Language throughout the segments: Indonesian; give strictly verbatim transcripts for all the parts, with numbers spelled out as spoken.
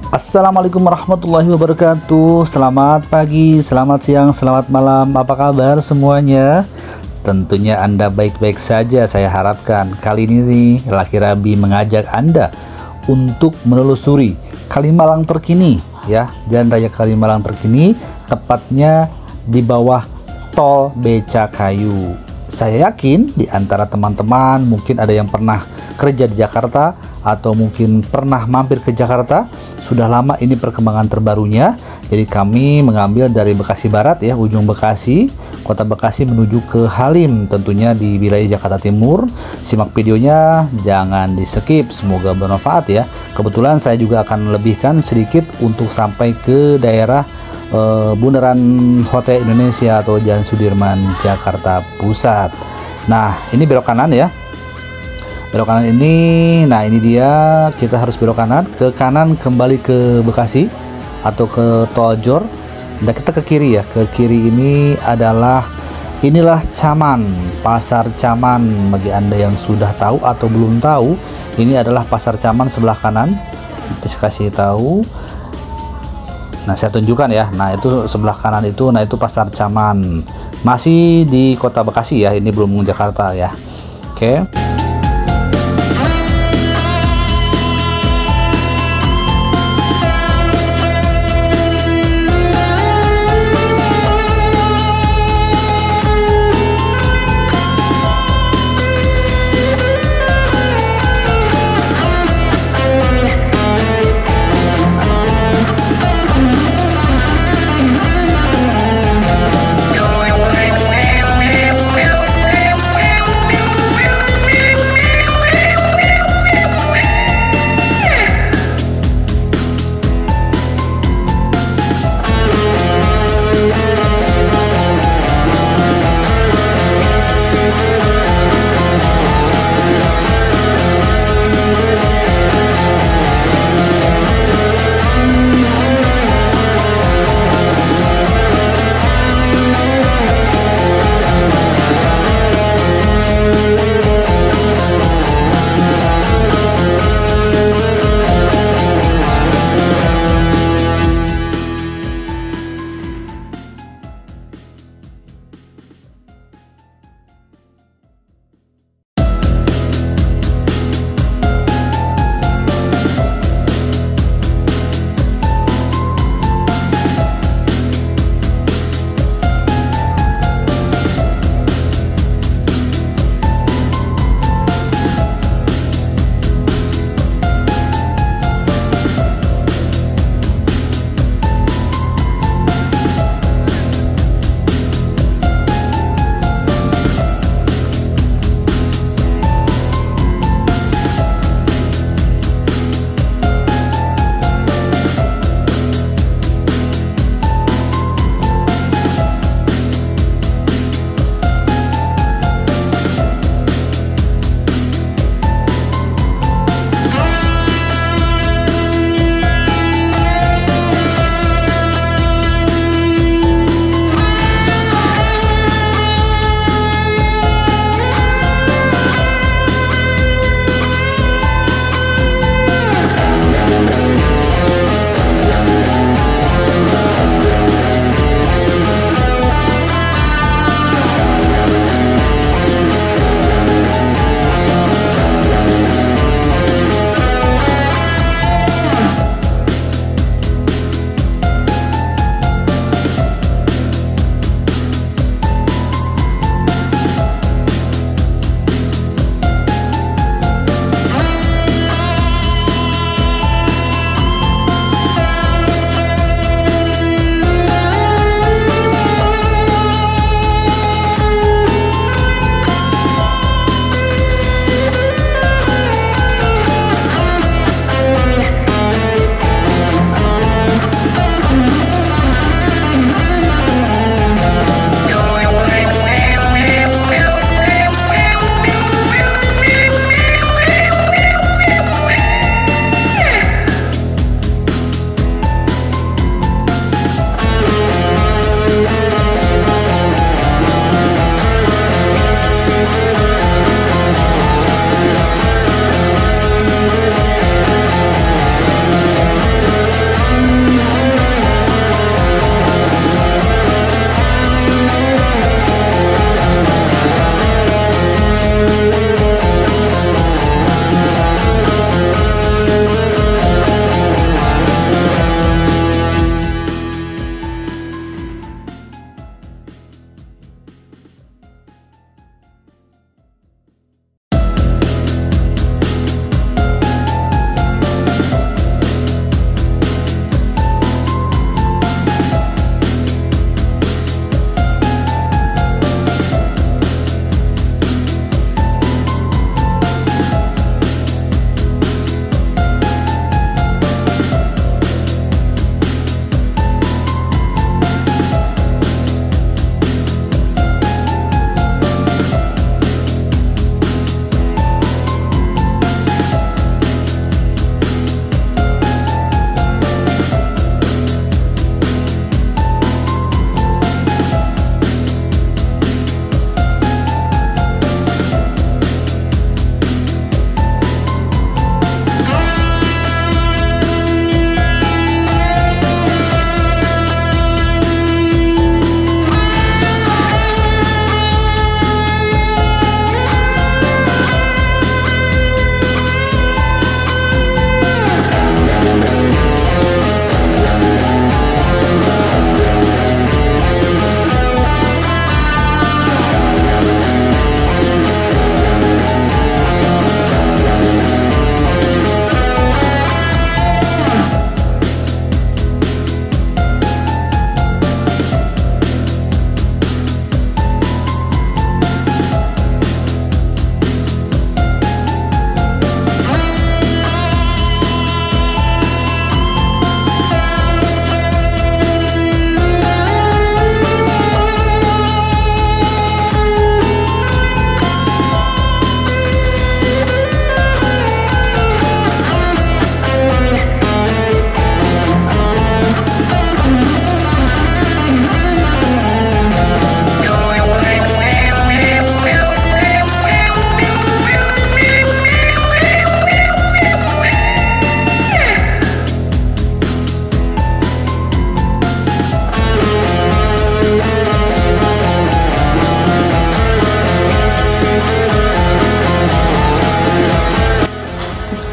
Assalamualaikum warahmatullahi wabarakatuh. Selamat pagi, selamat siang, selamat malam. Apa kabar semuanya? Tentunya Anda baik-baik saja, saya harapkan. Kali ini nih, Laki Rabi mengajak Anda untuk menelusuri Kalimalang terkini, ya, Jalan Raya Kalimalang terkini, tepatnya di bawah tol Becakayu. Saya yakin di antara teman-teman mungkin ada yang pernah kerja di Jakarta atau mungkin pernah mampir ke Jakarta. Sudah lama ini perkembangan terbarunya. Jadi kami mengambil dari Bekasi Barat, ya, ujung Bekasi, kota Bekasi menuju ke Halim, tentunya di wilayah Jakarta Timur. Simak videonya, jangan di skip, semoga bermanfaat ya. Kebetulan saya juga akan melebihkan sedikit untuk sampai ke daerah Uh, Bundaran Hotel Indonesia atau Jalan Sudirman, Jakarta Pusat. Nah, ini belok kanan ya. Belok kanan ini, nah ini dia, kita harus belok kanan, ke kanan kembali ke Bekasi atau ke Tol Jor. Dan kita ke kiri ya. Ke kiri ini adalah, inilah Caman, Pasar Caman. Bagi Anda yang sudah tahu atau belum tahu, ini adalah Pasar Caman sebelah kanan. Nanti saya kasih tahu. Nah, saya tunjukkan ya. Nah, itu sebelah kanan itu, nah itu Pasar Caman. Masih di Kota Bekasi ya, ini belum Jakarta ya. Oke.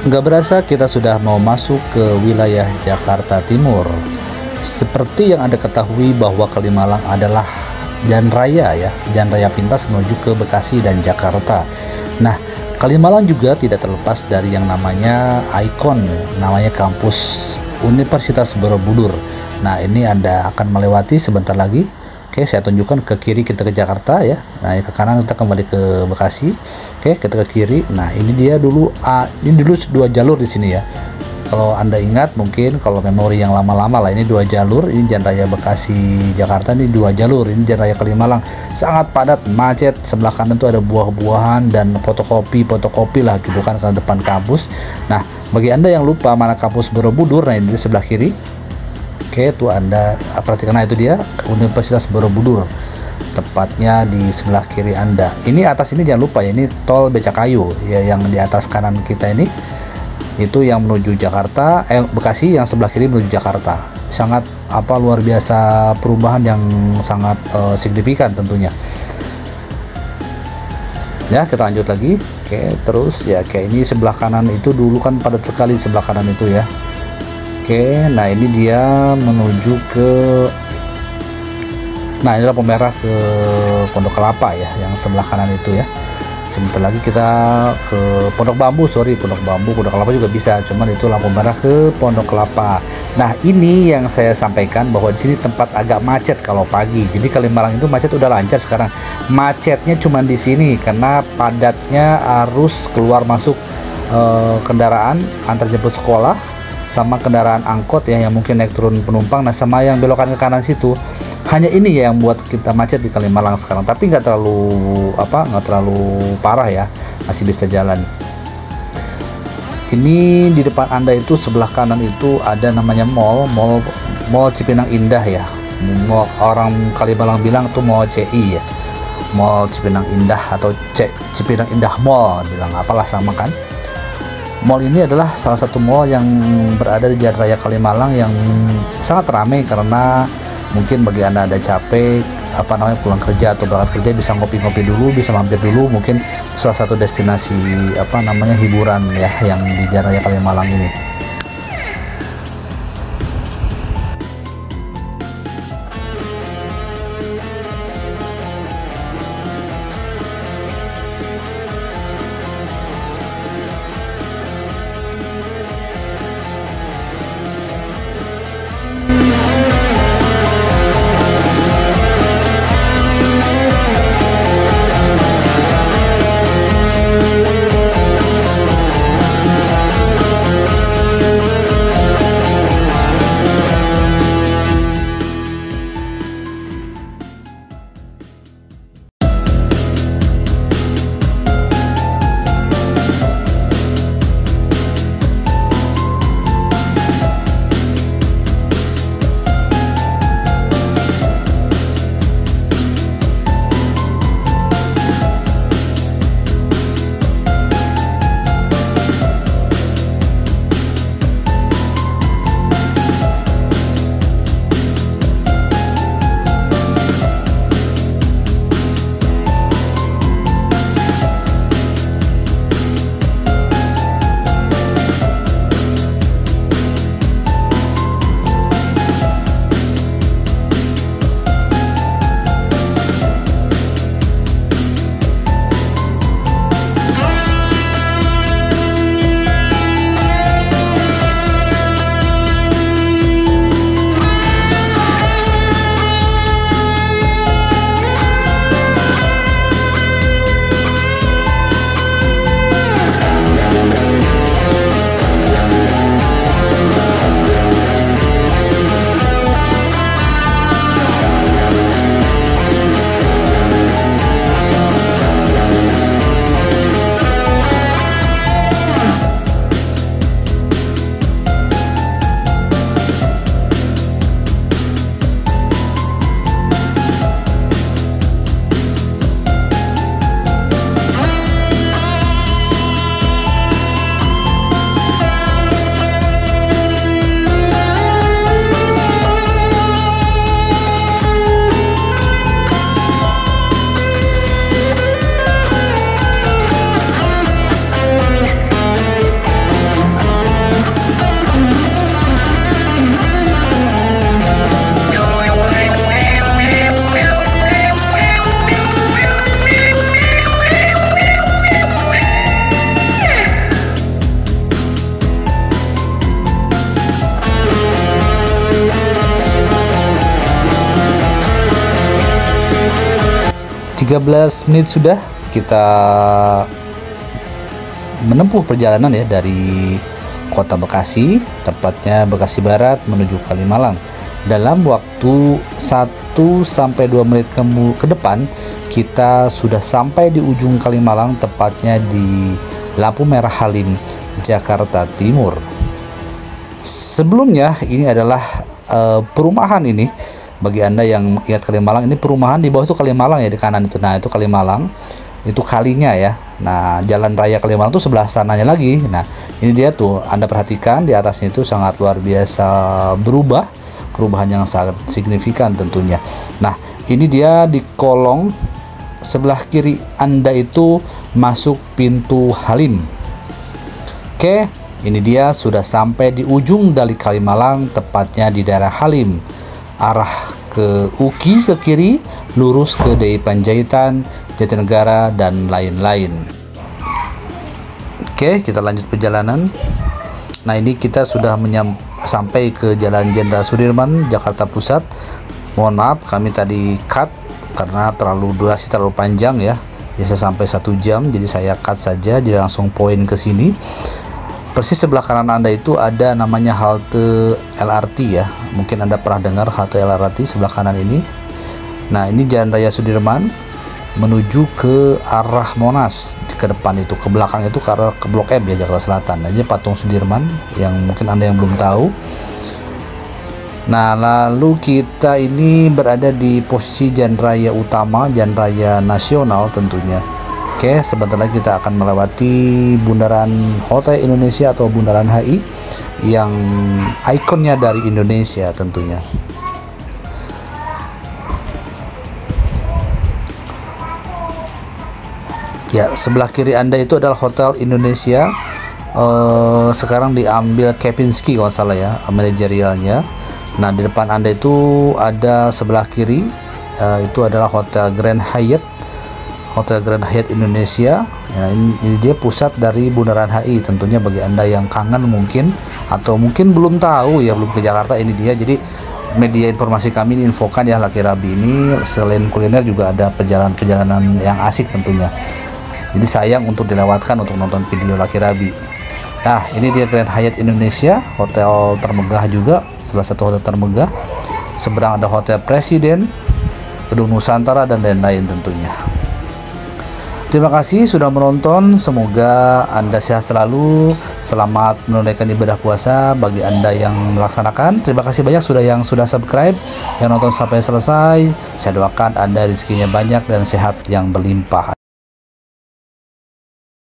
Nggak berasa kita sudah mau masuk ke wilayah Jakarta Timur. Seperti yang Anda ketahui bahwa Kalimalang adalah jalan raya ya, jalan raya pintas menuju ke Bekasi dan Jakarta. Nah, Kalimalang juga tidak terlepas dari yang namanya ikon, namanya kampus Universitas Borobudur. Nah, ini Anda akan melewati sebentar lagi. Oke, saya tunjukkan ke kiri kita ke Jakarta ya. Nah, ke kanan kita kembali ke Bekasi. Oke, kita ke kiri. Nah, ini dia dulu ah, ini dulu dua jalur di sini ya. Kalau Anda ingat, mungkin kalau memori yang lama-lama lah, ini dua jalur. Ini Jalan Raya Bekasi Jakarta, ini dua jalur. Ini Jalan Raya Kalimalang, sangat padat, macet. Sebelah kanan tuh ada buah-buahan dan fotokopi, fotokopi lah gitu kan ke depan kampus. Nah, bagi Anda yang lupa mana kampus Borobudur, nah ini di sebelah kiri. Oke, tuh Anda perhatikan, nah itu dia Universitas Borobudur, tepatnya di sebelah kiri Anda. Ini atas ini jangan lupa ya, ini tol Becakayu ya, yang di atas kanan kita ini itu yang menuju Jakarta, eh Bekasi, yang sebelah kiri menuju Jakarta. Sangat apa luar biasa, perubahan yang sangat uh, signifikan tentunya. Ya, kita lanjut lagi. Oke, terus ya kayak ini sebelah kanan itu dulu kan padat sekali sebelah kanan itu ya. Oke, nah ini dia menuju ke, nah ini lampu merah ke Pondok Kelapa ya, yang sebelah kanan itu ya. Sebentar lagi kita ke Pondok Bambu, sorry Pondok Bambu, Pondok Kelapa juga bisa, cuman itu lampu merah ke Pondok Kelapa. Nah, ini yang saya sampaikan bahwa di sini tempat agak macet kalau pagi. Jadi Kalimalang itu macet udah lancar sekarang. Macetnya cuman di sini karena padatnya arus keluar masuk eh, kendaraan antar jemput sekolah sama kendaraan angkot ya, yang mungkin naik turun penumpang. Nah, sama yang belokan ke kanan situ, hanya ini ya yang buat kita macet di Kalimalang sekarang. Tapi nggak terlalu apa nggak terlalu parah ya, masih bisa jalan. Ini di depan Anda itu sebelah kanan itu ada namanya mall mall mall Cipinang Indah ya. Mall, orang Kalimalang bilang tuh mall C I ya, Mall Cipinang Indah atau C Cipinang Indah Mall, bilang apalah sama kan. Mall ini adalah salah satu mall yang berada di Jalan Raya Kalimalang yang sangat ramai, karena mungkin bagi Anda ada capek apa namanya pulang kerja atau berangkat kerja, bisa ngopi-ngopi dulu, bisa mampir dulu, mungkin salah satu destinasi apa namanya hiburan ya yang di Jalan Raya Kalimalang ini. tiga belas menit sudah kita menempuh perjalanan ya dari Kota Bekasi, tepatnya Bekasi Barat menuju Kalimalang. Dalam waktu satu sampai dua menit ke, ke depan kita sudah sampai di ujung Kalimalang, tepatnya di lampu merah Halim, Jakarta Timur. Sebelumnya ini adalah uh, perumahan ini. Bagi Anda yang ingat Kalimalang, ini perumahan di bawah itu Kalimalang ya, di kanan itu. Nah, itu Kalimalang. Itu kalinya ya. Nah, jalan raya Kalimalang itu sebelah sananya lagi. Nah, ini dia tuh, Anda perhatikan di atasnya itu sangat luar biasa berubah, perubahan yang sangat signifikan tentunya. Nah, ini dia di kolong sebelah kiri Anda itu masuk pintu Halim. Oke, ini dia sudah sampai di ujung dari Kalimalang, tepatnya di daerah Halim. Arah ke U K I ke kiri, lurus ke D I Panjaitan, Jatinegara, dan lain-lain. Oke, kita lanjut perjalanan. Nah, ini kita sudah sampai ke Jalan Jenderal Sudirman, Jakarta Pusat. Mohon maaf, kami tadi cut karena terlalu durasi terlalu panjang ya. Biasa sampai satu jam, jadi saya cut saja, jadi langsung poin ke sini. Persis sebelah kanan Anda itu ada namanya halte L R T ya. Mungkin Anda pernah dengar halte L R T sebelah kanan ini. Nah, ini Jalan Raya Sudirman menuju ke arah Monas. Ke depan itu, ke belakang itu ke arah ke Blok M ya, Jakarta Selatan. Nah, ini patung Sudirman yang mungkin Anda yang belum tahu. Nah, lalu kita ini berada di posisi jalan raya utama, jalan raya nasional tentunya. Oke, sebentar lagi kita akan melewati Bundaran Hotel Indonesia atau Bundaran H I yang ikonnya dari Indonesia tentunya. Ya, sebelah kiri Anda itu adalah Hotel Indonesia. Uh, sekarang diambil Kempinski kalau salah ya, manajerialnya. Nah, di depan Anda itu ada sebelah kiri, uh, itu adalah Hotel Grand Hyatt. Hotel Grand Hyatt Indonesia. Ya, ini, ini dia pusat dari Bundaran H I. Tentunya bagi Anda yang kangen mungkin, atau mungkin belum tahu ya, belum ke Jakarta, ini dia. Jadi media informasi kami diinfokan ya, Laki Rabi ini selain kuliner juga ada perjalanan-perjalanan yang asik tentunya. Jadi sayang untuk dilewatkan untuk nonton video Laki Rabi. Nah, ini dia Grand Hyatt Indonesia, hotel termegah juga, salah satu hotel termegah. Seberang ada Hotel Presiden, Gedung Nusantara, dan lain-lain tentunya. Terima kasih sudah menonton, semoga Anda sehat selalu, selamat menunaikan ibadah puasa bagi Anda yang melaksanakan. Terima kasih banyak sudah yang sudah subscribe, yang nonton sampai selesai. Saya doakan Anda rezekinya banyak dan sehat yang berlimpah.